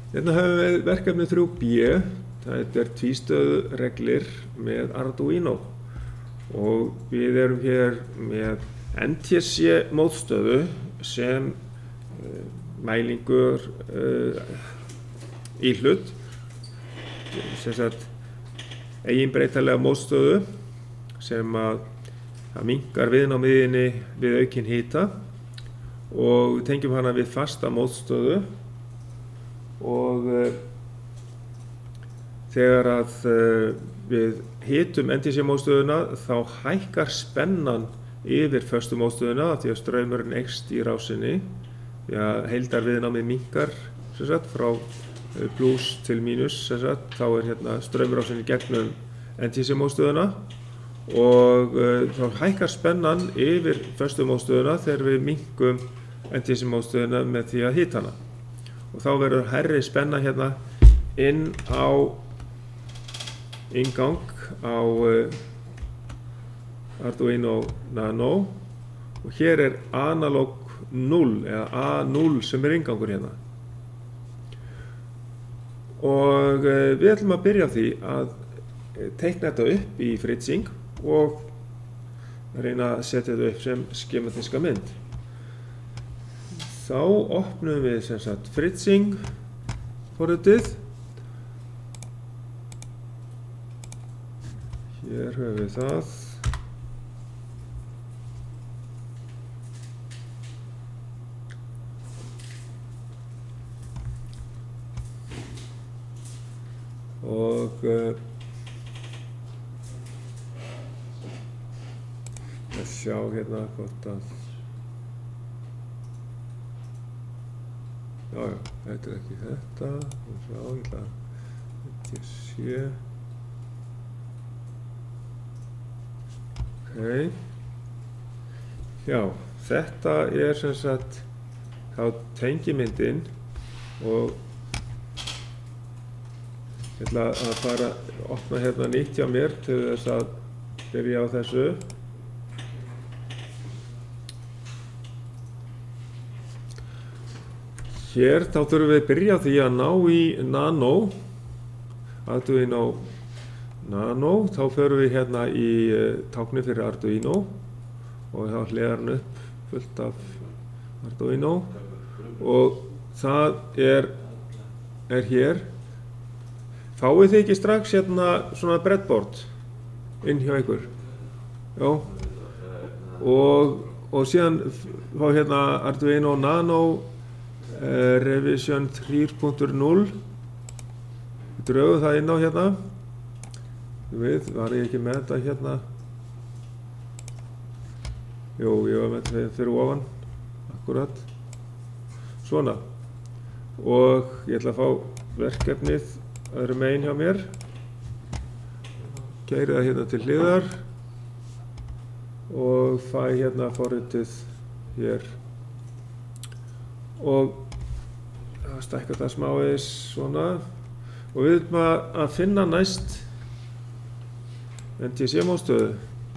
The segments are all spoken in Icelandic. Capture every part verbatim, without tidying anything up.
Hérna höfum við verkefni þrjú B, þetta er tvístöðureglir með Arduino og við erum hér með N T C mótstöðu sem uh, mælingur uh, í hlut, sem sagt eiginbreytanlega mótstöðu sem að það minnkar viðnámiðinni við aukinn hita og við tengjum hana við fasta mótstöðu og uh, þegar að uh, við hitum N T C mótstöðuna þá hækkar spennan yfir föstu mótstöðuna því að straumurinn eykst í rásinni því að heildarviðnámið minnkar sem sagt frá pluss til mínus sem sagt þá er hérna straumrásin í gegnum N T C mótstöðuna og uh, þá hækkar spennan yfir föstu mótstöðuna þegar við minnkum N T C mótstöðuna með því að hita hana og þá verður hærri spenna hérna inn á inngang á uh, Arduino Nano og hér er analog núll eða A núll sem er inngangur hérna og uh, við ætlum að byrja á því að teikna þetta upp í fritzing og reyna að setja þetta upp sem skematiska mynd. Þá opnum við sem sagt fritzing forritið. Hér höfum við það. Og uh, að sjá hérna hvort að já, já, þetta er ekki þetta og sjá, ég ætla að ég sé ok já, þetta er sem sagt þá tengimyndin og ég ætla að fara að opna hérna nýtt hjá mér til þess að byrja á þessu. Hér þá þurfum við að byrja á því að ná í Nano, Arduino Nano, þá förum við hérna í tákni fyrir Arduino og þá hliðar hann upp fullt af Arduino og það er, er hér. Fáið þið ekki strax hérna svona breadboard inn hjá ykkur? Já. Og, og síðan fá hérna Arduino Nano uh, Revision þrjú punktur núll. Við drögum það inn á hérna. Við, var ég ekki með þetta hérna? Jú, ég var með þetta fyrir ofan. Akkurat. Svona. Og ég ætla að fá verkefnið öðru megin hjá mér, keyri það hérna til hliðar og fæ hérna forritið hér og stækka það smávegis svona og við erum að finna næst N T C mótstöðu.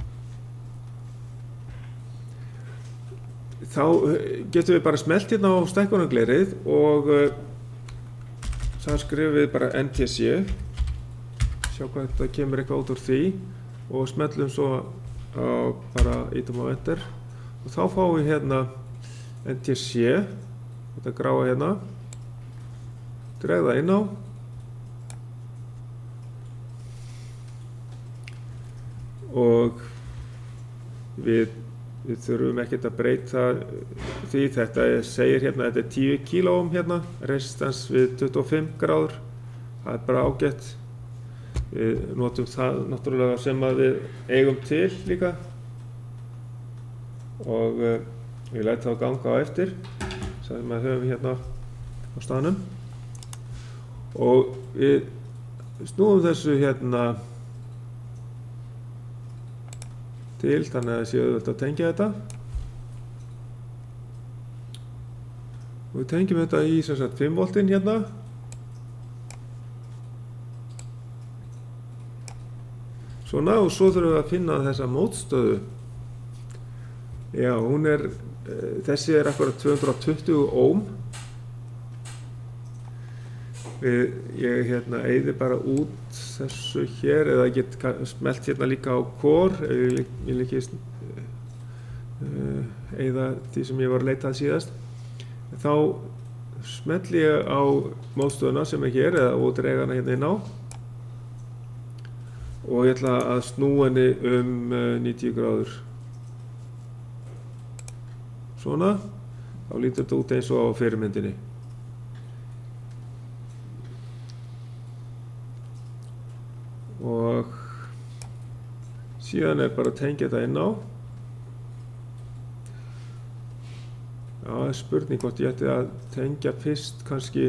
Þá getum við bara smellt hérna á stækkunarglerið og þar skrifum við bara N T C, sjá hvað þetta kemur eitthvað út úr því og smellum svo á bara ítum á Enter og þá fáum við hérna N T C, þetta gráa hérna, dreg það inn á og við, við þurfum ekkert að breyta því þetta segir hérna, þetta er tíu kílóohm hérna, resistans við tuttugu og fimm gráður, það er bara ágætt. Við notum það náttúrulega sem að við eigum til líka og uh, við lætum það ganga á eftir sem að höfum hérna á staðnum og við snúum þessu hérna til þannig að það séu auðvitað að tengja þetta og við tengjum þetta í sem sagt fimm voltinn hérna svona og svo þurfum við að finna þessa mótstöðu. Já, hún er þessi er akkurat tvö hundruð og tuttugu ohm við, ég hérna eyði bara út þessu hér, eða ég get smelt hérna líka á core, ef ég vil ekki uh, eyða því sem ég var að leita að síðast. Þá smelli ég á mótstöðuna sem er hér, eða og drega hana hérna inn á. Og ég ætla að snúa henni um uh, níutíu gráður. Svona, þá lítur þetta út eins og á fyrirmyndinni. Og síðan er bara að tengja þetta inn á. Já, það er spurning hvort ég ætti að tengja fyrst, kannski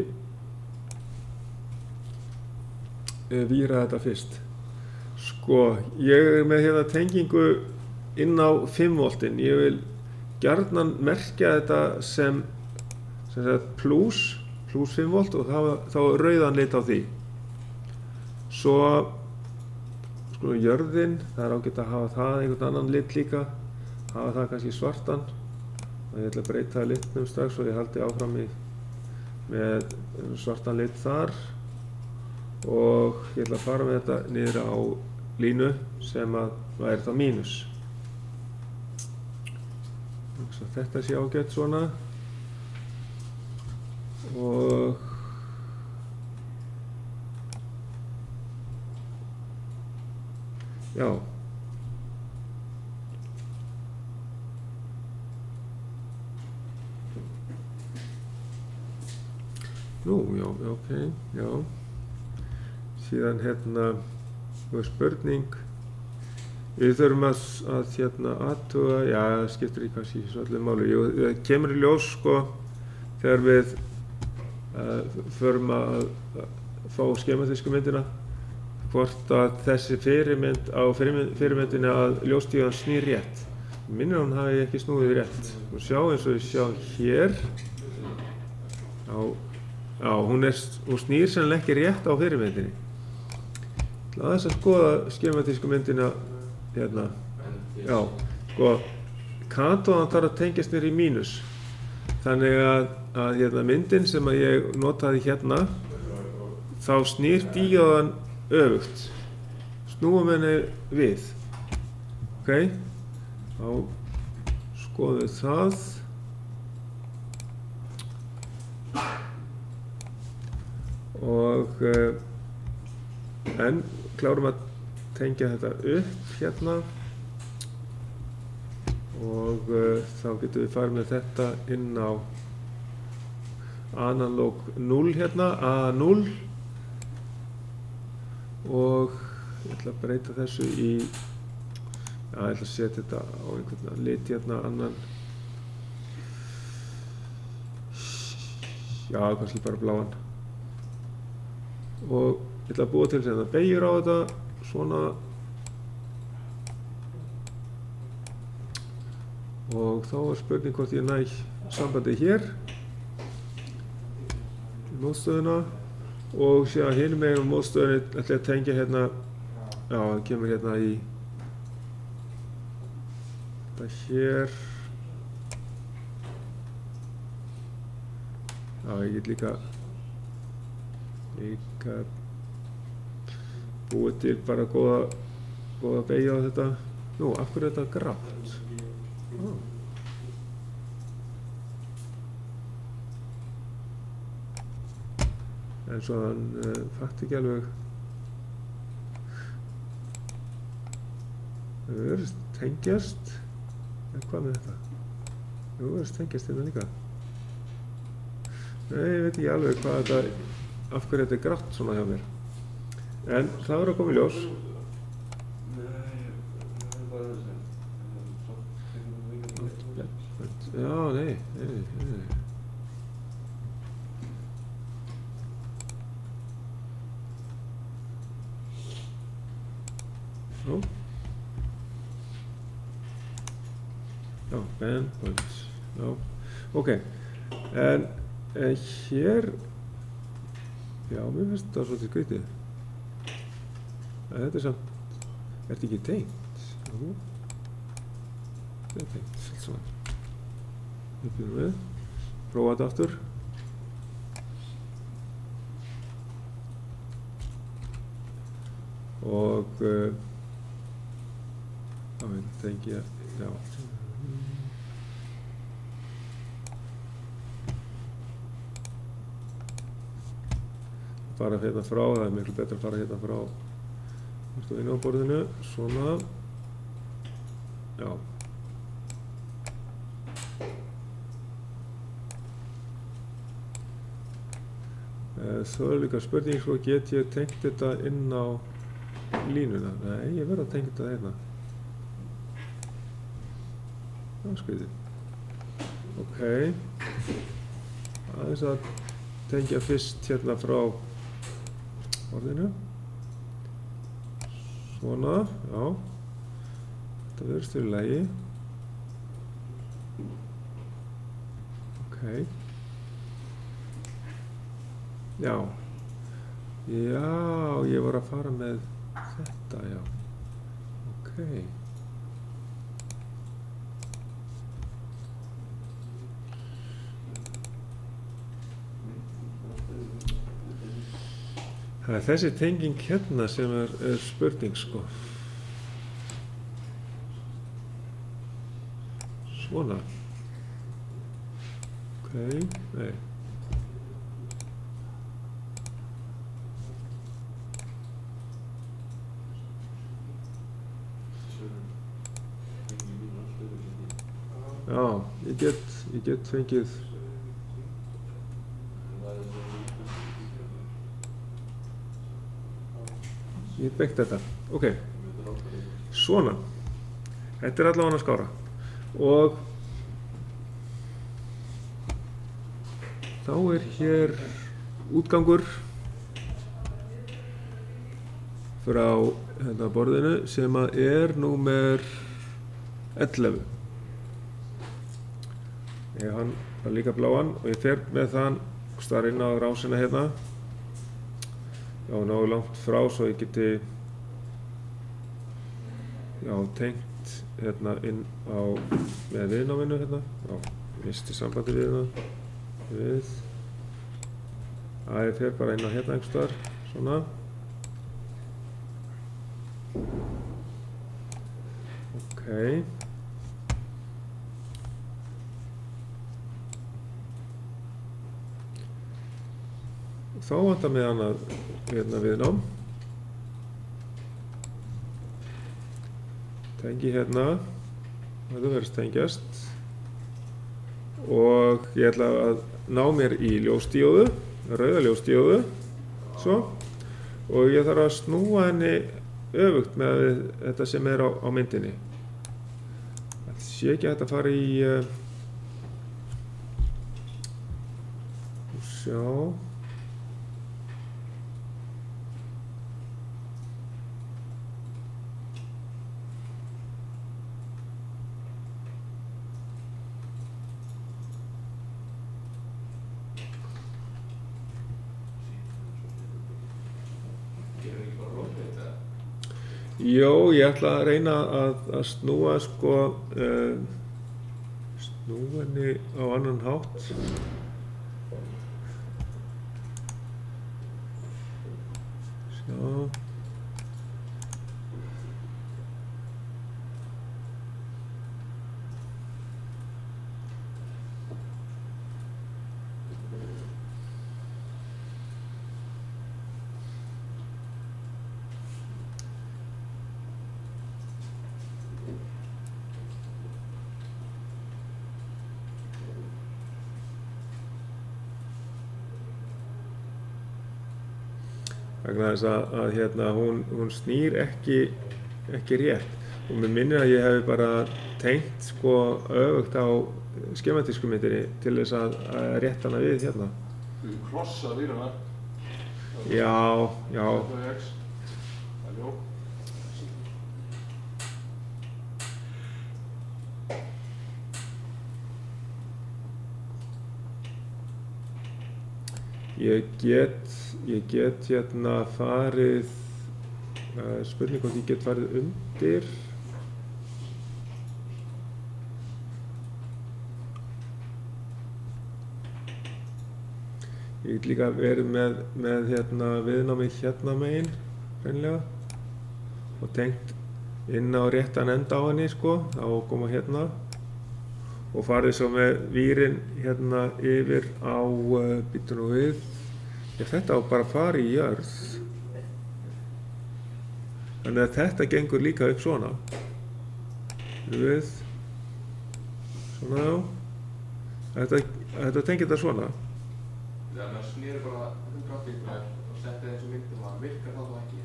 uh, víra þetta fyrst. Sko, ég er með hérna tengingu inn á fimm voltin. Ég vil gjarnan merkja þetta sem, sem sagt plus, plus fimm volt og þá, þá rauðan lit á því. Svo sko jörðin, það er ágætt að hafa það einhvern annan lit líka, hafa það kannski svartan. Og ég ætla að breyta litnum strax og ég haldi áfram í, með svartan lit þar. Og ég ætla að fara með þetta niður á línu sem að væri þá mínus. Så þetta sé ágætt svona. Og já. Nú, já, ok, já. Síðan hérna, það er spurning. Við þurfum að, að hérna athuga, já, það skiptir ekki kannski svo allir máli. Það kemur í ljós, sko, þegar við uh, förum að, að fá skematísku myndina, hvort að þessi fyrirmynd á fyrirmynd, fyrirmyndinni að ljóstíðan snýr rétt. Minnir hún hafi ekki snúið rétt. Og sjá eins og við sjá hér, já, já hún, er, hún snýr sennilega ekki rétt á fyrirmyndinni. Það er þess að skoða skematísku myndina hérna, já, sko, katóðan þarf að tengjast niður í mínus. Þannig að, að hérna, myndin sem að ég notaði hérna, þá snýr díóðan öfugt. Snúum henni við. Ok, þá skoðum við það. Og uh, en klárum að tengja þetta upp hérna og uh, þá getum við farið með þetta inn á analóg núll hérna, A núll, og ég ætla að breyta þessu í, já, ég ætla að setja þetta á einhvern lit hérna annan, já, kannski bara bláan, og ég ætla að búa til sem það beygjur á þetta svona, og þá er spurning hvort ég næ sambandi hér í mótstöðuna og sé að hinum megin á mótstöðunni ætla ég að tengja hérna, já, það kemur hérna í þetta hér, já, ég get líka líka búið til bara góða, góða beygja á þetta. Nú, af hverju er þetta grátt? Ah. En svo hann uh, fætti ekki alveg. Það verðist tengjast. En hvað með þetta? Það verðist tengjast hérna líka. Nei, ég veit ekki alveg hvað þetta, af hverju þetta er grátt svona hjá mér. En það verður að koma í ljós. Já, nei, nei, nei. Jó. Já, bandpoints. Já, ok. En eh, hér, já, mér finnst það svolítið skrítið. Þetta er samt, er þetta ekki tengt? Jú, þetta er tengt, svolítið svona. Við byrjum við, prófa þetta aftur. og uh, þá tengi ég, já. Fara hérna frá, það er miklu betra að fara hérna frá Arduino borðinu, svona, já. Svo er líka spurning, svo get ég tengt þetta inn á línuna? Nei, ég verð að tengja þetta hérna. Það er skrítið. Ok. Aðeins að tengja fyrst hérna frá borðinu. Svona, já. Þetta verðist í lagi. Ok. Já, já, ég var að fara með þetta, já, ok. Það er þessi tenging hérna sem er, er spurning, sko. Svona. Ok, nei. Já, ég get, ég get fengið ég get byggt þetta, ok, svona, þetta er allavega að skára og þá er hér útgangur frá hérna borðinu sem að er númer ellefu. Ég hann er líka bláan og ég fer með þann staðar inn á rásina hérna. Já, náðu langt frá svo ég geti já, tengt hérna inn á með viðnáminu hérna. Já, ég misti sambandi við hérna. Við. Að ég fer bara inn á hérna einhvers staðar, svona. Ok. Þá vantar mig annað hérna viðnám. Tengi hérna, þetta verður tengjast og ég ætla að ná mér í ljósdíóðu, rauða ljósdíóðu, svo, og ég þarf að snúa henni öfugt með þetta sem er á, á myndinni. Það sé ekki hægt að fara í, uh, sjá, Jó, ég ætla að reyna að, að snúa sko, uh, snúa henni á annan hátt. Sjá. Vegna þess að, að hérna, hún, hún snýr ekki, ekki rétt og mér minnir að ég hef bara tengt sko, öfugt á skematísku myndinni til þess að, að rétta hana við hérna. Þú klossar við hana? Já, já. Halló? Ég get, ég get hérna farið, uh, spurning hvort ég get farið undir. Ég get líka verið með, með hérna viðnámið hérna megin, hreinlega. og tengt inn á réttan enda á henni sko, þá koma hérna og farið svo með vírinn hérna yfir á uh, býttu nú við, ja, þetta á bara að fara í jörð, þannig að þetta gengur líka upp svona við svona já, þetta, þetta tengir þetta svona. Þegar maður snýr bara hundrað áttatíu gráður og setja eins og myndum að virkar það þá ekki?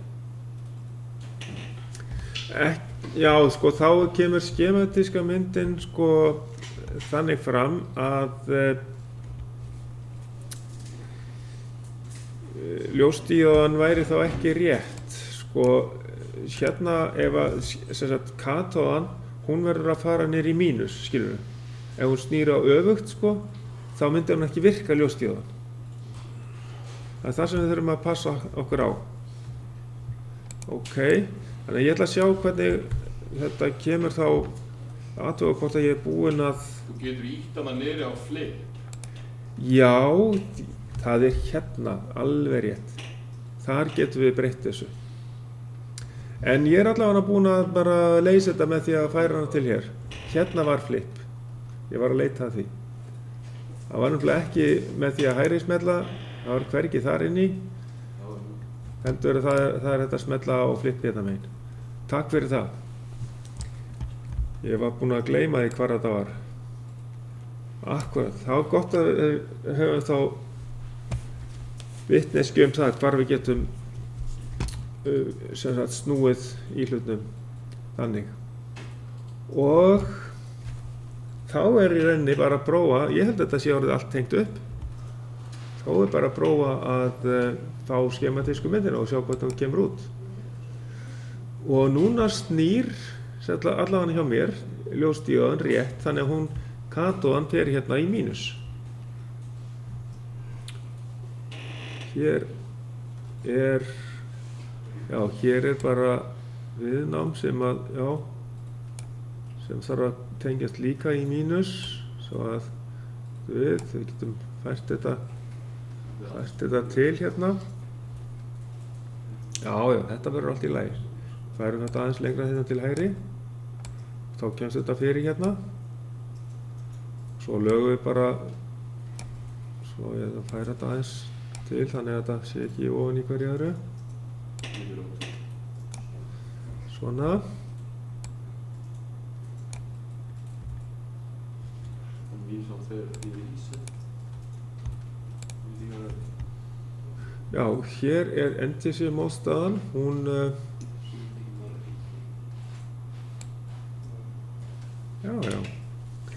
Ek, já, sko, þá kemur skematíska myndin sko þannig fram að eh, ljósdíóðan væri þá ekki rétt. Sko, hérna ef að, sem sagt, katóðan, hún verður að fara niður í mínus, skilur við. Ef hún snýr á öfugt, sko, þá myndir hún ekki virka ljósdíóðan. Það er það sem við þurfum að passa okkur á. Ok, þannig að ég ætla að sjá hvernig þetta kemur þá aðtöga hvort að ég er búinn að... Þú getur ítt hana niður á flip. Já, það er hérna, alveg rétt. Þar getum við breytt þessu. En ég er allavega búinn að bara leysa þetta með því að færa hana til hér. Hérna var flip. Ég var að leita að því. Það var náttúrulega ekki með því að hægri smella. Það var hvergi þar inni, heldur það, það er þetta að smella á flip hérna megin. Takk fyrir það. Ég var búinn að gleyma því hvar þetta var. Akkurat, það var gott að við höfum þá vitneskju um það hvar við getum uh, sem sagt, snúið í hlutnum þannig. Og þá er í rauninni bara að prófa, ég held að þetta sé orðið allt tengt upp. Þá er bara að prófa að uh, fá skematísku myndina og sjá hvað það kemur út. Og núna snýr allavega hjá mér ljósdíóðan rétt, þannig að hún katóðan fer hérna í mínus. Hér er, já, hér er bara viðnám sem að, já, sem þarf að tengjast líka í mínus, svo að við, við getum fært þetta Fært þetta til hérna. Já, já, þetta verður allt í lagi. Færum þetta aðeins lengra hérna til hægri. Þá kemst þetta fyrir hérna. Svo lögum við bara, svo ég ætla að færa þetta aðeins til, þannig að þetta sé ekki ofan í hverju öðru. Svona. Já, hér er endisímóstaðan, hún uh, já, já, ok.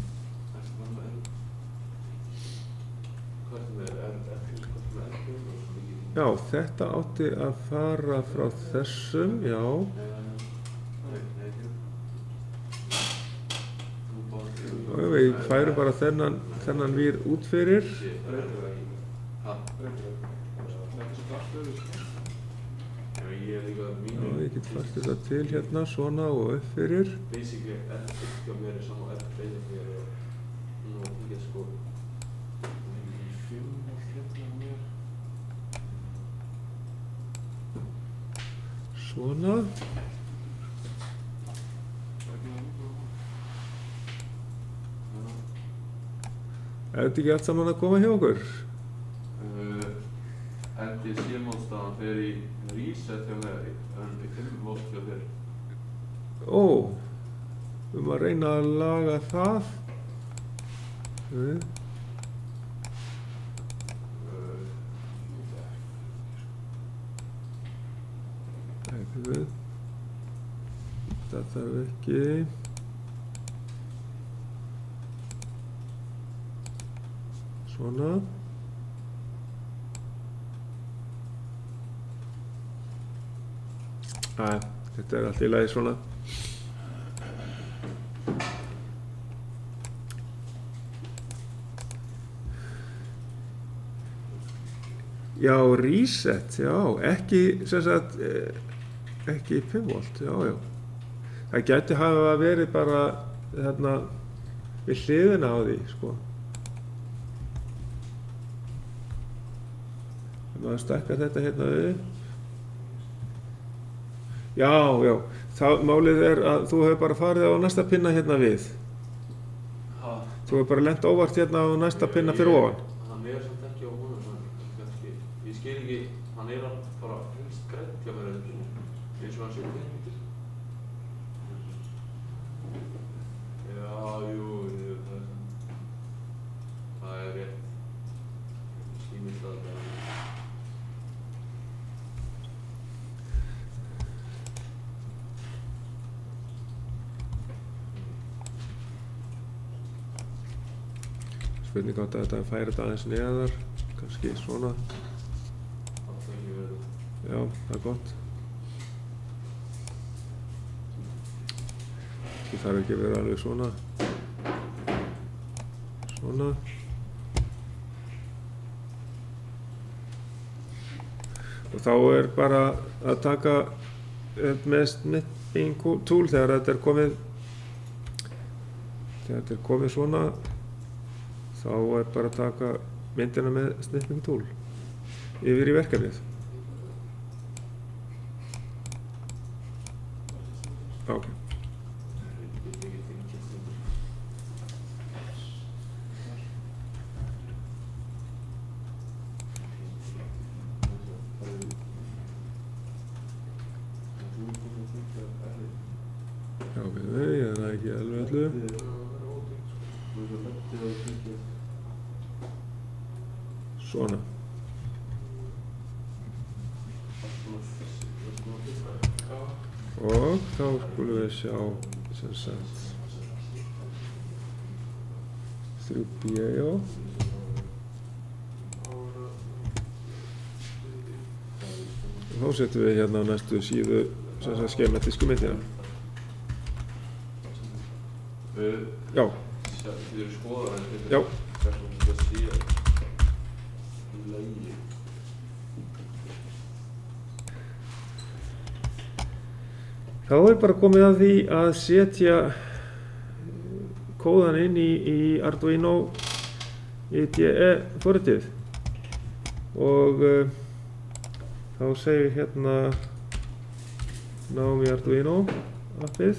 Já, þetta átti að fara frá þessum, já. Og við færum bara þennan, þennan vír út fyrir. Já, ég get fært þetta til hérna, svona og upp fyrir. Svona. Er þetta ekki allt saman að koma hjá okkur? Endisímóstaðan fer í reset hjá mér, en í fimm volt hjá þér. Ó, við erum að reyna að laga það. Við. Ekki við. Þetta þarf ekki. Svona. Æ, þetta er allt í lagi svona. Já, reset, já, ekki, sem sagt, ekki fimm volt, já, já. Það gæti hafa verið bara, hérna, við hliðina á því, sko. Ef maður stakkar þetta hérna upp. Já, já. Það, málið er að þú hefur bara farið á næsta pinna hérna við. Ha? Þú hefur bara lent óvart hérna á næsta pinna fyrir ofan. Hann er samt ekki á honum, hann kannski, ég skil ekki, hann er bara helst grænt hjá mér eins og hann sé grænt. Já, jú, jú, það er samt, það er rétt, ég skýmist það það. Spurning átt að þetta færi þetta aðeins neðar, kannski svona. Það er ekki verið. Já, það er gott. Það þarf ekki að vera alveg svona. Svona. Og þá er bara að taka með snipping tool þegar þetta er komið, þegar þetta er komið svona. Þá er bara að taka myndina með snipping tool yfir í verkefnið. Ok. Já, ok, ég er það ekki alveg allu. Svona. Og þá skulum við sjá sem sagt þrjú B A O. Og þá setjum við hérna á næstu síðu sem sagt skematísku myndina. Já. Þið eru skoðar en Já. hvernig það sé í lagi. Þá er bara komið að því að setja kóðan inn í, í Arduino I D E forritið og uh, þá segir hérna náum í Arduino appið.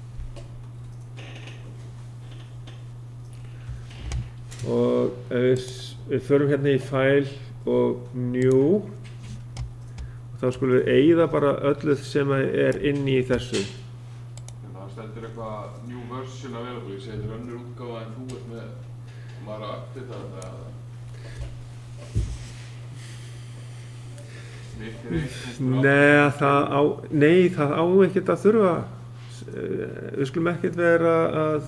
Og ef við, við förum hérna í File og New og þá skulum við eyða bara öllu sem er inni í þessu. En það stendur eitthvað new version available, ég segi þetta er önnur útgáfa en þú ert með. Maður að uppdata þetta eða? Nei, það á, nei, það á ekkert að þurfa. Við skulum ekkert vera að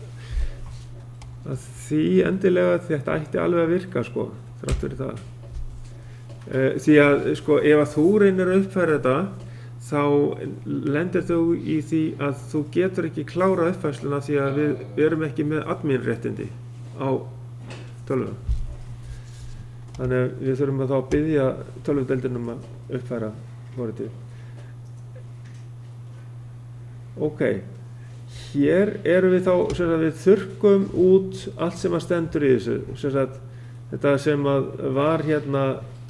að því endilega þetta ætti alveg að virka sko, þrátt fyrir það. E, því að sko, ef að þú reynir að uppfæra þetta, þá lendir þú í því að þú getur ekki klárað uppfærsluna því að við, við erum ekki með admin-réttindi á tölvuna. Þannig að við þurfum að þá biðja tölvudeildinum að uppfæra forritið. Ok. Hér erum við þá, sem sagt, við þurrkum út allt sem að stendur í þessu, sem sagt, þetta sem að var hérna,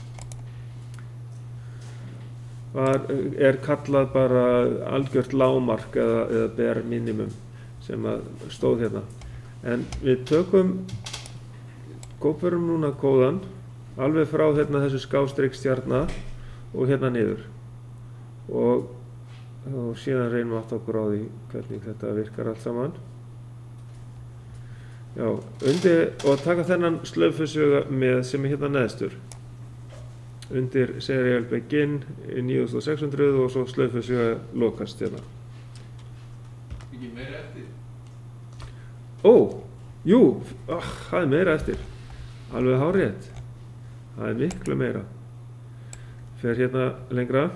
var, er kallað bara algjört lágmark eða, eða bare minimum sem að stóð hérna. En við tökum, kópurum núna kóðan, alveg frá hérna þessu skástrik stjarna og hérna niður. Og og síðan reynum við aftur okkur á því hvernig þetta virkar allt saman. Já, undir og taka þennan slöfusuga með sem er hérna neðstur. Undir serial begin níu þúsund sex hundruð og svo slöfusuga lokast hérna. Ekki meira eftir? Ó, jú, oh, það er meira eftir. Alveg hárrétt. Það er miklu meira. Fer hérna lengra.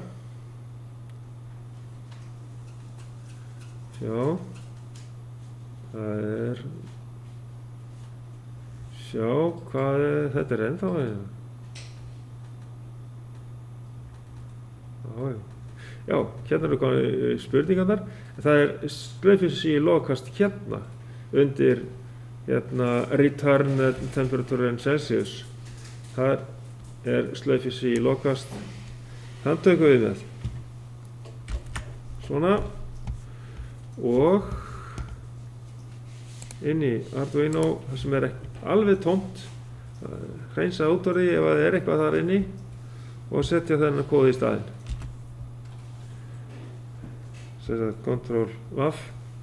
Sjá, það er, sjá, hvað er, þetta er ennþá eða? Já, já, já, hérna eru komið spurningarnar, það er slöfusi lokast hérna, undir, hérna, return temperature in Celsius, það er slöfusi lokast, þann tökum við með. svona og inn í Arduino það sem er alveg tómt, hreinsa út úr því ef það er eitthvað þar inni og setja þennan kóð í staðinn. Setja Ctrl F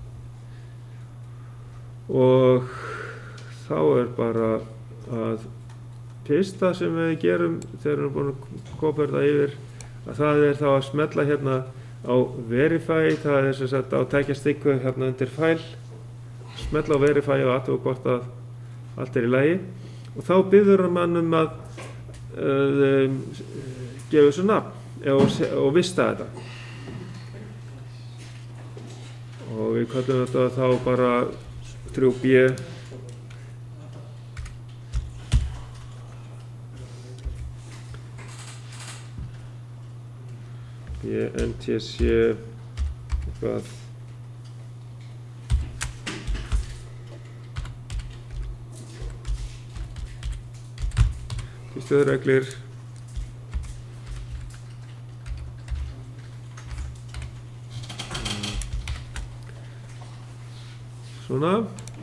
og þá er bara að fyrsta sem við gerum þegar við erum búin að kópa þetta yfir að það er þá að smella hérna á Verify, það er sem sagt á tækjastikku hérna undir File, smella á Verify og athuga hvort að allt er í lagi og þá biður mann um að uh, gefa þessu nafn og, og vista þetta. Og við kallum þetta þá bara þrjú B B N T C eitthvað stöðureglur svona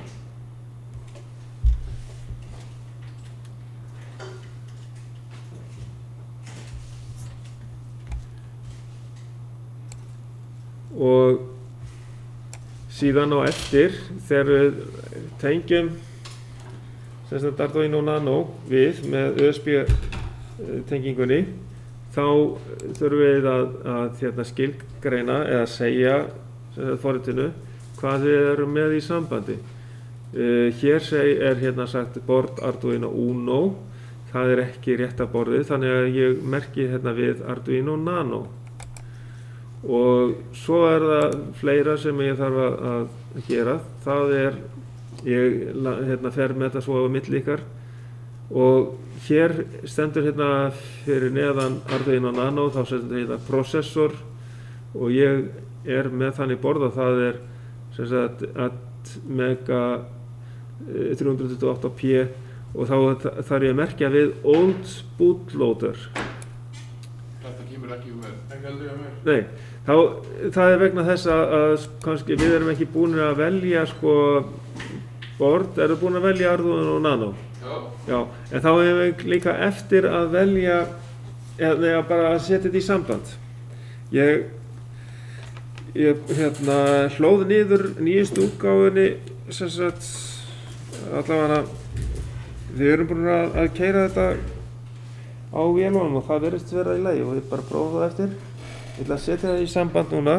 og síðan á eftir þegar við tengjum sem sagt Arduino Nano við með U S B tengingunni þá þurfum við að, að hérna, skilgreina eða segja forritinu hvað við erum með í sambandi. Uh, hér seg, er hérna sagt board Arduino Uno, það er ekki rétta borðið þannig að ég merki hérna við Arduino Nano. Og svo er það fleira sem ég þarf að, að gera, það er, ég hérna, fer með þetta svo á milli ykkar og hér stendur hérna fyrir neðan Arduino Nano, þá stendur hérna processor og ég er með þannig borð að það er sem sagt Atmega þrjú hundruð tuttugu og átta P og þá þarf ég að merkja við Old Bootloader. Þetta kemur ekki um mér, ekki heldur ég um mér. Nei. Þá, það er vegna þess að, að kannski, við erum ekki búin að velja sko, board, erum búin að velja Arduino Nano. Já. Já, en þá erum við líka eftir að velja, eða bara að setja þetta í samband. Ég, ég hérna, hlóð niður nýjustu útgáfunni, sem sagt, allavega, við erum búin að, að keyra þetta á vélunum og það verðist vera í lagi og ég bara prófa það eftir. Ég ætla að setja það í samband núna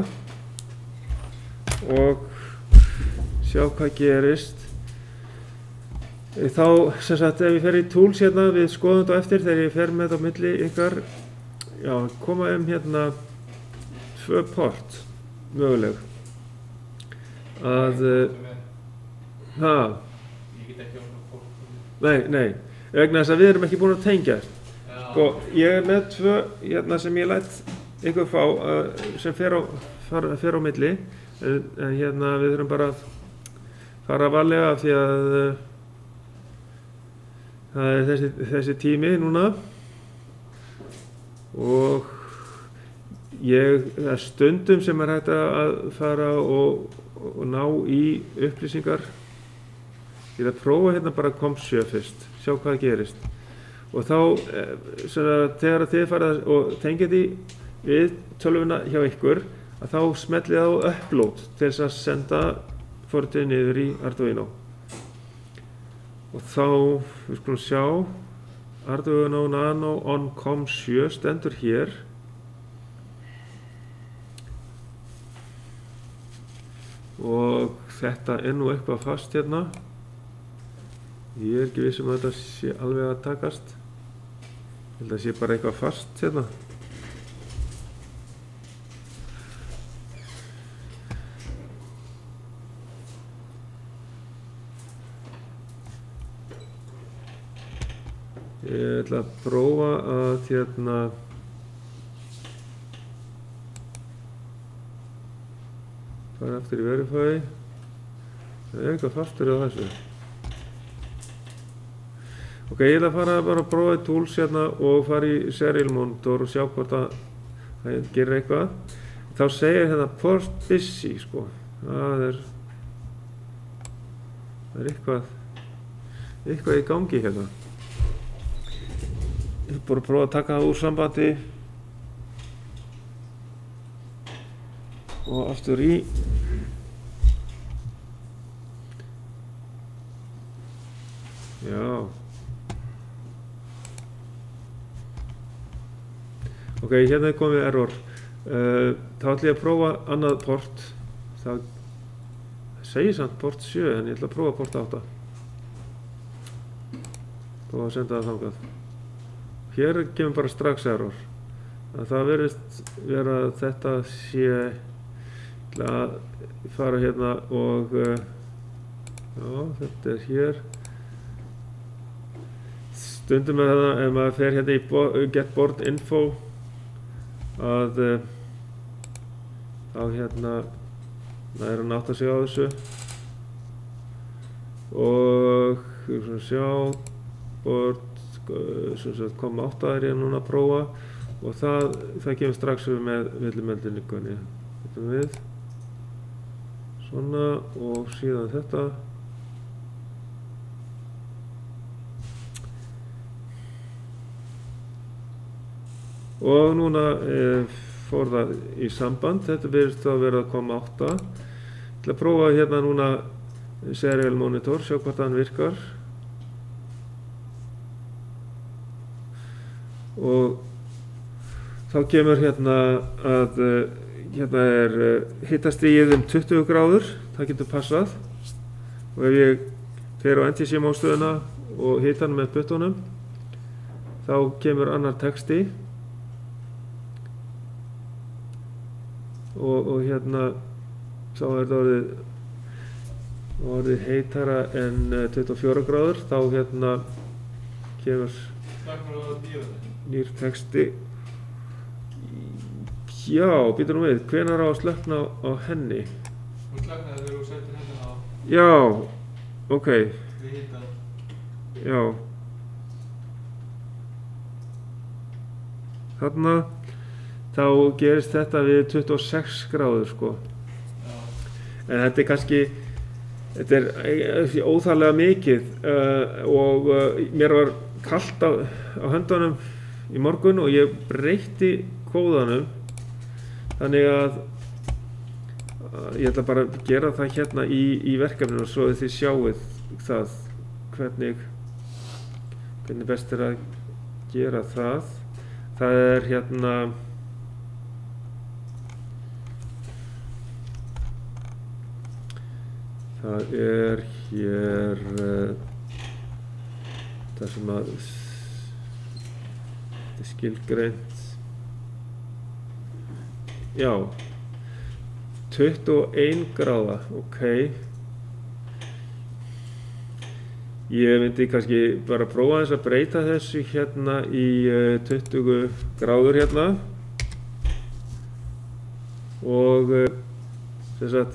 og sjá hvað gerist. Þá, sem sagt, ef ég fer í tools hérna, við skoðum þetta eftir þegar ég fer með þetta á milli ykkar, já, koma um hérna tvö port, möguleg. Að, ha, Ég get ekki á svona port. nei, nei, vegna þess að við erum ekki búin að tengja. Sko, ég er með tvö hérna sem ég læt ykkur fá uh, sem fer á, far, fer á milli en, en hérna við þurfum bara að fara varlega því að uh, það er þessi, þessi tími núna og ég, það er stundum sem er hægt að fara og, og ná í upplýsingar. Ég er að prófa hérna bara komp sjö fyrst, sjá hvað gerist og þá svona, þegar þið farið og tengið því við tölvuna hjá ykkur að þá smellið á upload til þess að senda forritið niður í Arduino og þá, við skulum sjá Arduino Nano on komp sjö stendur hér og þetta er nú eitthvað fast hérna ég er ekki viss um að þetta sé alveg að takast ég held að það sé bara eitthvað fast hérna ég ætla að prófa að hérna fara eftir í Verify það er eitthvað fastur á þessu ok, ég ætla að fara bara að prófa í tools hérna og fara í serial monitor og sjá hvort að það gerir eitthvað þá segir hérna port busy sko, það er það er eitthvað eitthvað í gangi hérna. Ég er bara að prófa að taka það úr sambandi og aftur í. Já. Ok, hérna er komið error. Uh, þá ætlum ég að prófa annað port. Það segir samt port sjö en ég ætla að prófa port átta. Prófa að senda það þangað. Hér kemur bara strax error. Það verðist vera að þetta sé að fara hérna og uh, já, þetta er hér. Stundum er það ef maður fer hérna í bo get board info að uh, þá hérna það er að nátta sig á þessu og svona sjá board koma átta er ég núna að prófa og það, það kemur strax við með villumeldinningunni. Þetta við svona og síðan þetta. Og núna eh, fór það í samband, þetta virðist að vera að koma átta. Ég ætla að prófa hérna núna serial monitor, sjá hvort hann virkar. Og þá kemur hérna að hérna er hitastigið um tuttugu gráður, það getur passað. Og ef ég fer á N T C mótstöðuna og hita hann með puttunum, þá kemur annar texti. Og, og hérna þá er það orðið, orðið heitara en tuttugu og fjórar gráður, þá hérna kemur nýr texti. Já, býtum nú við, hvenær á að slökkna á henni? Hún slökknaði þegar þú settir henni á. Já, ok. Við hittan. Já. Þarna þá gerist þetta við tuttugu og sex gráður sko. Já. En þetta er kannski, þetta er óþarlega mikið uh, og uh, mér var kalt á, á höndunum í morgun og ég breytti kóðanum þannig að uh, ég ætla bara að gera það hérna í, í verkefninu og svo þið sjáuð það hvernig, hvernig best er að gera það. Það er hérna það er hér uh, það sem að þetta er skilgreint. Já, tuttugu og ein gráða, ok. Ég myndi kannski bara prófa þess að breyta þessu hérna í uh, tuttugu gráður hérna og uh, sem sagt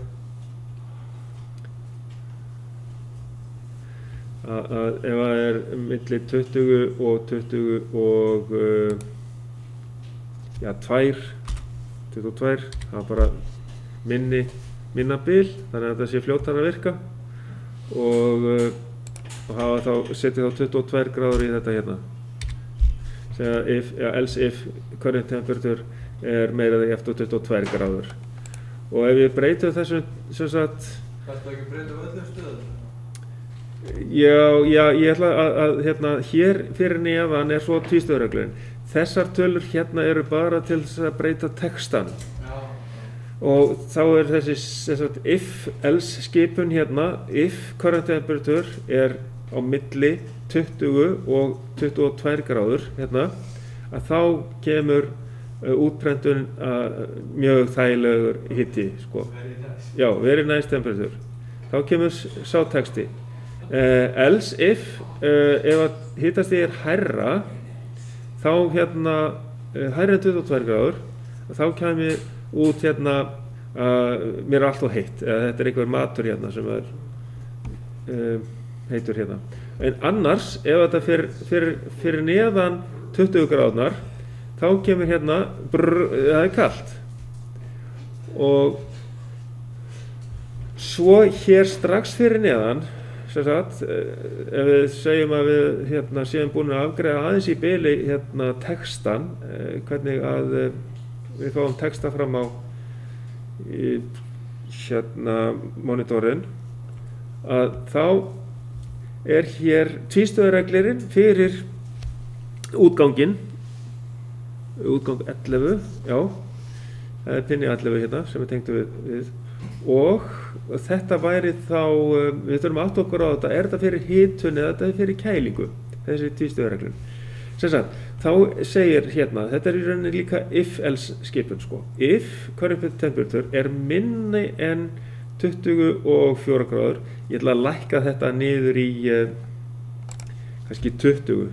að ef það er milli tuttugu og tuttugu og uh, já, tvær, tuttugu og tvær, það er bara minni, minna bil, þannig að þetta sé fljótar að virka og, uh, og hafa þá, setja þá tuttugu og tvær gráður í þetta hérna. Segja if, ja, else if current temperature er meira en eftir tuttugu og tvær gráður. Og ef ég breytum þessu, sem sagt... Þarftu ekki að breyta öllum stöðum? Já, já, ég ætla að, að hérna, hér fyrir neðan er svo tvístöðureglun. Þessar tölur hérna eru bara til þess að breyta textan. Já. Og þá er þessi sagt, if else skipun hérna, if current temperature er á milli tuttugu og tuttugu og tvær gráður hérna, að þá kemur uh, útprentun uh, mjög þægilegur hiti, sko. Very nice. Já, very nice temperature. Þá kemur sá texti. Uh, else if uh, ef að hitastigið er hærra þá hérna uh, hærra en tuttugu og tvær gráður þá kemur út hérna uh, mér er allt of heitt eða þetta er einhver matur hérna sem er uh, heitur hérna en annars ef þetta fyrir, fyrir, fyrir neðan tuttugu gráðnar þá kemur hérna brr, það er kalt og svo hér strax fyrir neðan, sem sagt, ef við segjum að við hérna, séum búin að afgreiða aðeins í bili hérna, textan, hvernig að við fáum texta fram á í, hérna, monitorinn, að þá er hér tvístöðureglirinn fyrir útganginn, útgang ellefu, já, það er pinni ellefu hérna sem við tengdum við, við. Og þetta væri þá, við þurfum aftur okkur á þetta, er þetta fyrir hitun eða þetta er fyrir kælingu, þessi tvístöðureglun. Sem sagt, þá segir hérna, þetta er í rauninni líka if-else skipun sko. If current temperature er minni en tuttugu og fjórar gráður, ég ætla að lækka þetta niður í uh, kannski tuttugu.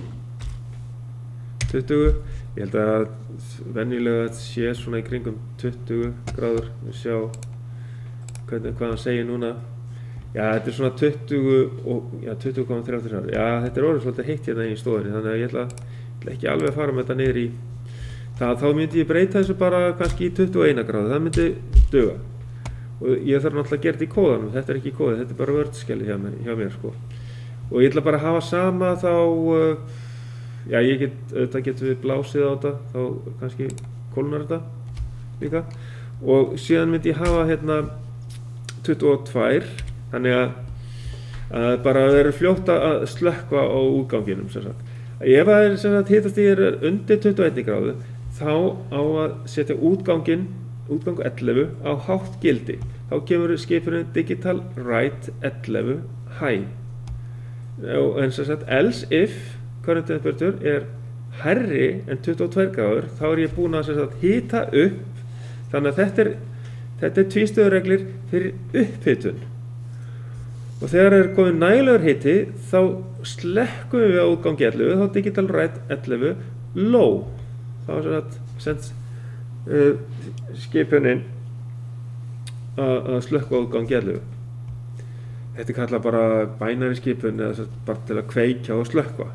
tuttugu, ég held að venjulega sé svona í kringum tuttugu gráður, við sjá hvernig, hvað hann segir núna. Já, þetta er svona tuttugu og, já, tuttugu komma þrjátíu gráður. Já, þetta er orðið svolítið heitt hérna í stofunni, þannig að ég ætla, ég ætla ekki alveg að fara með þetta niður í það, þá myndi ég breyta þessu bara kannski í tuttugu og eina gráðu, það myndi duga. Og ég þarf náttúrulega að gera þetta í kóðanum, þetta er ekki í kóði, þetta er bara vördskelli hjá mér, hjá mér sko. Og ég ætla bara að hafa sama þá, uh, já, ég get, auðvitað getum við blásið á þetta, þá kannski kólnar þetta líka. Og síðan myndi ég hafa hérna tuttugu og tvær, þannig að, að bara vera fljótt að slökkva á útganginum sem sagt. Ef það er sem sagt hitastigið er undir tuttugu og eina gráðu, þá á að setja útganginn, útgang ellefu á hátt gildi. Þá kemur skipurinn digital write ellefu high. En sem sagt else if current temperature er hærri en tuttugu og tvær gráður, þá er ég búinn að sem sagt hita upp, þannig að þetta er, þetta er tvístöðureglir fyrir upphitun. Og þegar er komið nægilegur hiti, þá slekkum við á útgangi ellefu, þá digital write ellefu low. Þá er sem sagt sends uh, skipunin að slökkva á útgangi ellefu. Þetta er kallað bara binary skipun eða sem sagt bara til að kveikja og slökkva.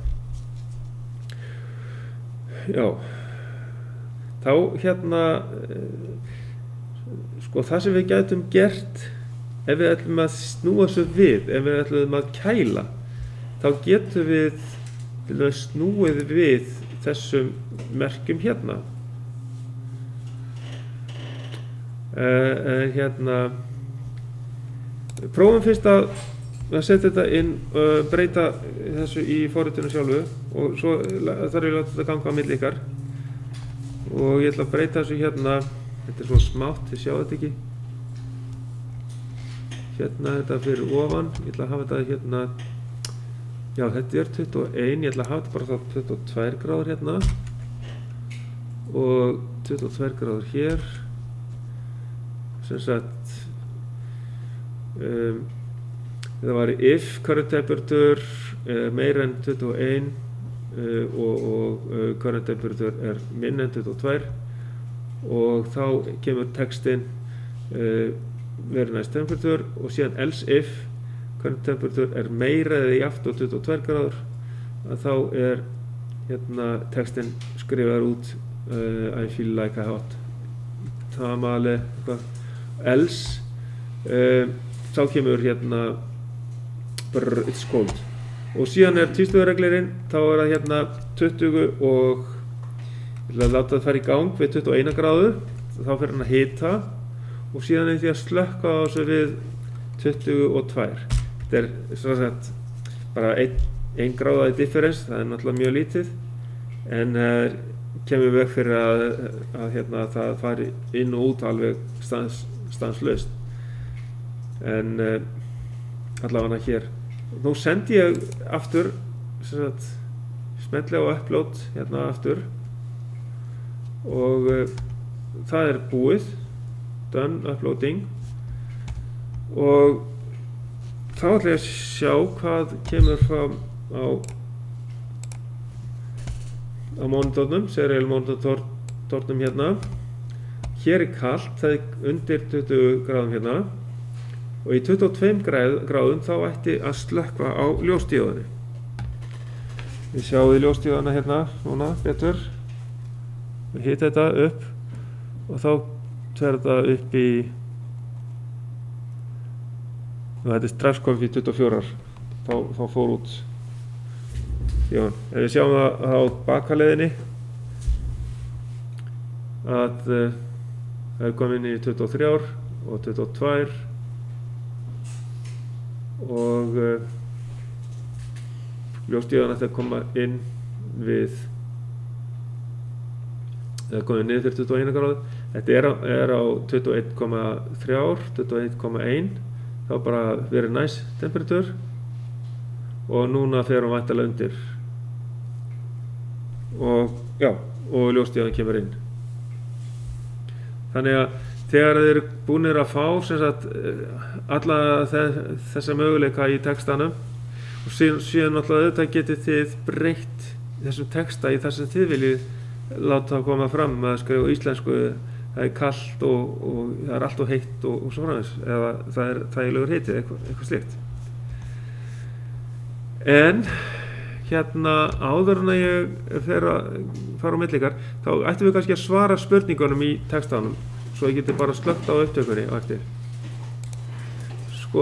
Já, þá hérna, sko það sem við gætum gert, ef við ætlum að snúa þessu við, ef við ætlum að kæla, þá getum við til að snúið við þessum merkjum hérna. Uh, uh, hérna, prófum fyrst að að setja þetta inn, uh, breyta þessu í forritinu sjálfu og svo þarf ég að láta þetta ganga á milli ykkar og ég ætla að breyta þessu hérna, þetta er svona smátt, þið sjáu þetta ekki hérna þetta fyrir ofan, ég ætla að hafa þetta hérna, já þetta er tuttugu og eitt, ég ætla að hafa þetta bara þá tuttugu og tvær gráður hérna og tuttugu og tvær gráður hér sem sagt um, það var if current temperature er meira en tuttugu og eitt uh, og, og uh, current temperature er minna en tuttugu og tvær og þá kemur textin uh, very nice temperature og síðan else if current temperature er meira eða jafnt á tuttugu og tvær gráður að þá er hérna textin skrifaður út uh, I feel like a hot tamale else uh, þá kemur hérna brr, it's cold og síðan er tvístöðureglirinn, þá er það hérna tuttugu og ég ætla að láta það fara í gang við tuttugu og eina gráðu, þá fer hann að hita og síðan er því að slökka á þessu við tuttugu og tvær. Þetta er svona sagt bara ein, ein gráða í difference, það er náttúrulega mjög lítið en uh, kemur veg fyrir að, að hérna, það fari inn og út alveg stans, stanslaust en uh, allavega hér. Nú sendi ég aftur, sagt, smelli á upload hérna aftur og uh, það er búið, done uploading og þá ætla ég að sjá hvað kemur fram á á monitornum, serial monitornum hérna. Hér er kalt, það er undir tuttugu gráðum hérna og í tuttugu og tveim gráðum þá ætti að slökkva á ljósdíóðunni. Við sjáum við ljósdíóðuna hérna núna betur. Við hita þetta upp og þá fer þetta upp í, og þetta er strax komið fyrir tuttugu og fjórar, þá, þá fór út. Já, ef við sjáum það á bakaleðinni, að uh, það er komið inn í tuttugu og þrjár og tuttugu og tvær og uh, ljóstíðan ætti að koma inn við, eða komið niður fyrir tuttugu og eina gráðu. Þetta er á, er á tuttugu og einn komma þrjú, tuttugu og einn komma eitt, þá bara verið næs temperatur og núna fer hún væntanlega undir og já, og ljóstíðan kemur inn. Þannig að þegar þeir eru búnir að fá sem sagt alla þessa möguleika í textanum og síðan, síðan náttúrulega auðvitað getið þið breytt þessum texta í þess að þið viljið láta það koma fram að skrifa íslensku, það er kalt og, og það er allt og heitt og, og svo framins, eða það er þægilegur heitið, eitthvað, eitthvað slíkt. En hérna áður en að ég fer að fara á milli ykkar, þá ættum við kannski að svara spurningunum í textanum, svo ég geti bara slökkt á upptökunni á eftir. Sko,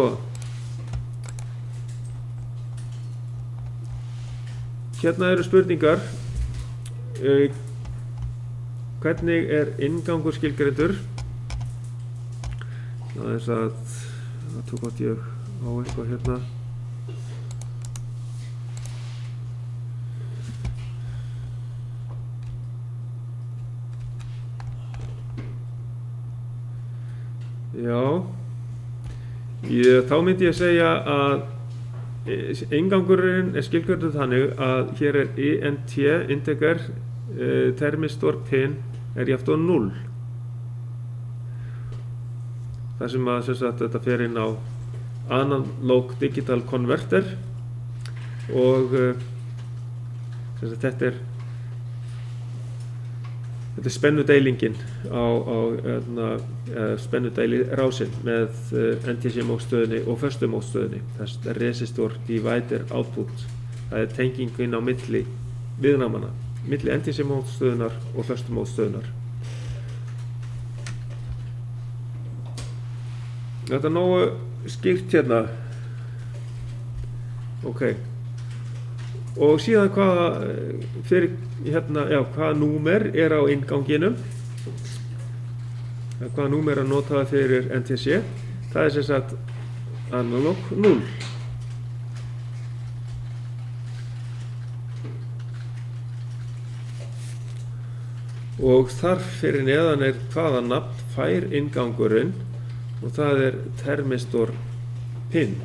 hérna eru spurningar. Uh, hvernig er inngangur skilgreindur? Það er að það tók átt ég á eitthvað hérna. Já, ég, þá myndi ég segja að inngangurinn er skilgreindur þannig að hér er int, integer, uh, termistor pin er jafnt á núll. Það sem að sem sagt, þetta fer inn á analog digital converter og uh, sem sagt, þetta er Þetta er spennudeilingin á, á uh, spennudeili rásinn með uh, N T C mótstöðinni og föstu mótstöðinni. Þess er resistor divider output. Það er tengingin á milli viðnámanna, milli N T C mótstöðunar og föstu mótstöðunar. Þetta er nógu skýrt hérna. Ok. Og síðan hvaða, fyrir, hérna, já, hvaða númer er á innganginum, hvaða númer er notað fyrir N T C, það er sem sagt analog núll. Og þar fyrir neðan er hvaða nafn fær inngangurinn og það er termistor pin.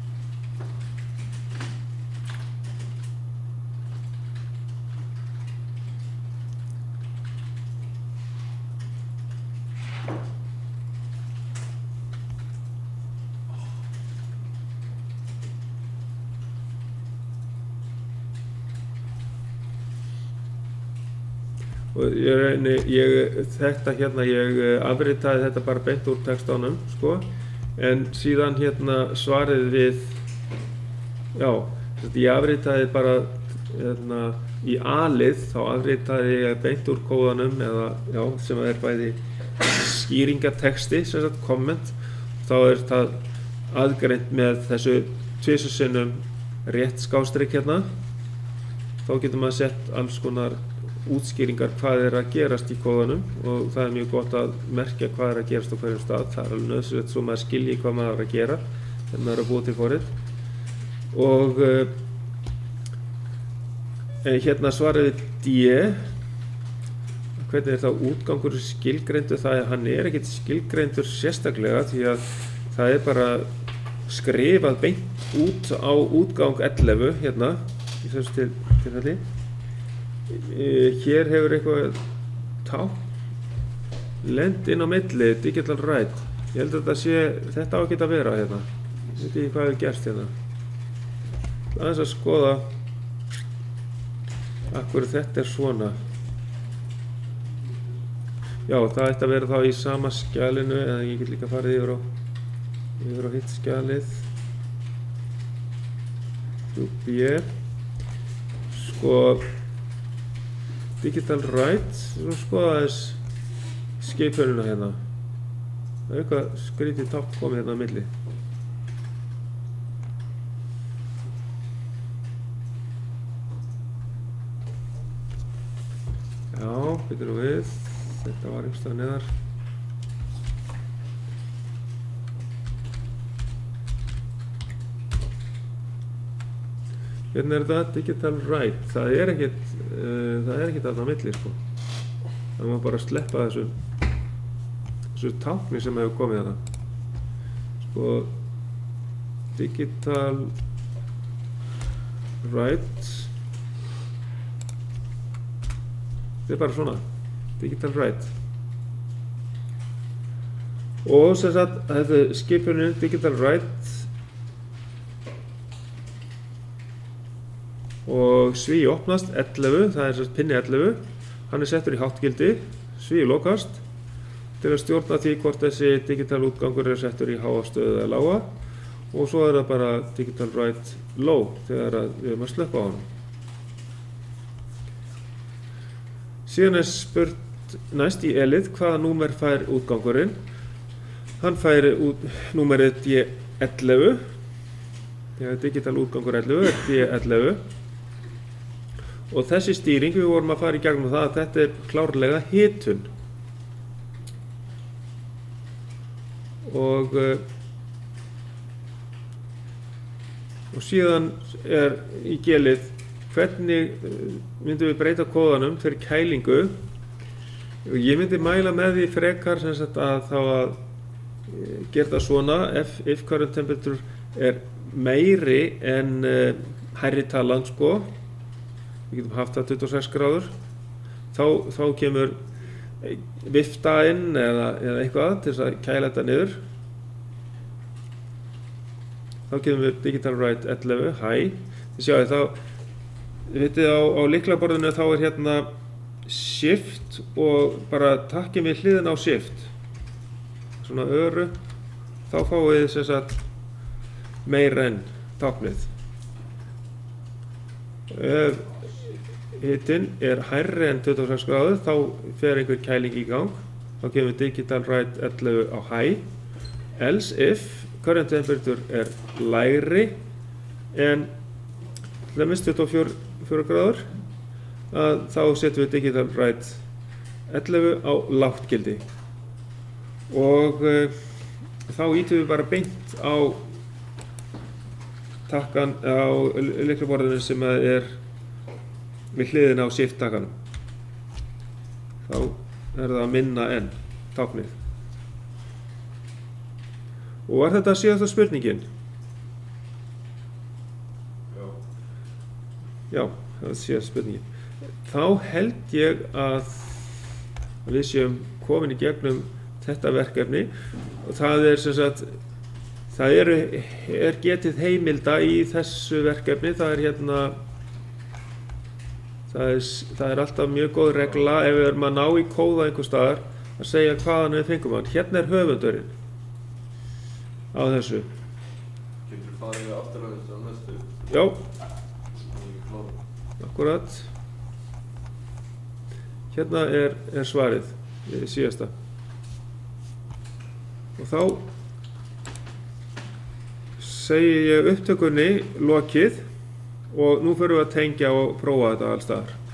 Og ég, ég, þetta hérna, ég afritaði þetta bara beint úr textanum, sko, en síðan hérna svarið við, já, ég afritaði bara hérna, í A-lið, þá afritaði ég beint úr kóðanum, eða, já, sem er bæði skýringatexti, sem sagt, komment, þá er það aðgreint með þessu tvisvar sinnum rétt skástrik hérna, þá getur maður sett alls konar útskýringar hvað er að gerast í kóðanum og það er mjög gott að merkja hvað er að gerast á hverjum stað. Það er alveg nauðsynlegt svo maður skilji hvað maður er að gera þegar maður er að búa til forrit. Og uh, hérna svarið D, hvernig er það útgangur skilgreindur? Það er, hann er ekkert skilgreindur sérstaklega því að það er bara skrifað beint út á útgang ellefu hérna í þessu til, til þetta. Hér hefur eitthvað tákn lent inn á milli, digital write. Ég held að þetta sé, þetta á að geta að vera hérna. Ég veit ekki hvað hefur gerst hérna. Aðeins að skoða af hverju þetta er svona. Já, það ætti að vera þá í sama skjalinu, eða ég get líka farið yfir á, yfir á hitt skjalið. B. Sko, digital write, svo skoða þess skipununa hérna. Það er eitthvað skrítið tákn komið hérna á milli. Já, byrjum nú við. Þetta var einhvers staðar neðar. Hérna er þetta digital write. Það er ekkert, uh, það er ekkert þarna á milli, sko. Það má bara sleppa þessu, þessu tákni sem hefur komið þarna. Sko, digital write. Þetta er bara svona, digital write. Og sem sagt, þetta er skipunin digital write. Og sví opnast ellefu, það er sem sagt pinni ellefu. Hann er settur í háttgildi, sví lokast, til að stjórna því hvort þessi digital útgangur er settur í háa stöðu eða lága. Og svo er það bara digital write low þegar við erum að slökka á hann. Síðan er spurt næst í elið hvaða númer fær útgangurinn. Hann fær út númerið D ellefu. Þegar digital útgangur ellefu er D ellefu. Og þessi stýring, við vorum að fara í gegnum það að þetta er klárlega hitun. Og, og síðan er í gelið hvernig myndum við breyta kóðanum fyrir kælingu. Ég myndi mæla með því frekar sem sagt að þá að gera það svona if, if current temperature er meiri en uh, hærri talan, sko. Við getum haft það tuttugu og sex gráður. Þá, þá kemur vifta inn eða, eða eitthvað til þess að kæla þetta niður. Þá kemur við digital write ellefu, high. Þið sjáu þá, þið vitið á, á lyklaborðinu þá er hérna shift og bara takkið við hliðina á shift. Svona öru. Þá fáið þið sem sagt meira en táknið. Ef hitinn er hærri en tuttugu og sex gráður, þá fer einhver kæling í gang. Þá kemur digital write ellefu á high. Else if current temperature er lægri en til dæmis tuttugu og fjórar gráður, að þá setjum við digital write ellefu á lágt gildi. Og uh, þá ýtum við bara beint á takkan á lyklaborðinu sem er við hliðina á shift takkanum. Þá er það minna en táknið. Og var þetta síðasta spurningin? Já. Já, það var síðasta spurningin. Þá held ég að við séum komin í gegnum þetta verkefni og það er sem sagt það er, er getið heimilda í þessu verkefni. Það er hérna það er, það er alltaf mjög góð regla ef við erum að ná í kóða einhvers staðar að segja hvaðan við fengum hann. Hérna er höfundurinn á þessu. Getur þú farið aftur á þessu á næstu? Já. Akkurat. Hérna er, er svarið síðasta. Og þá segi ég upptökunni lokið og nú förum við að tengja og prófa þetta alls staðar.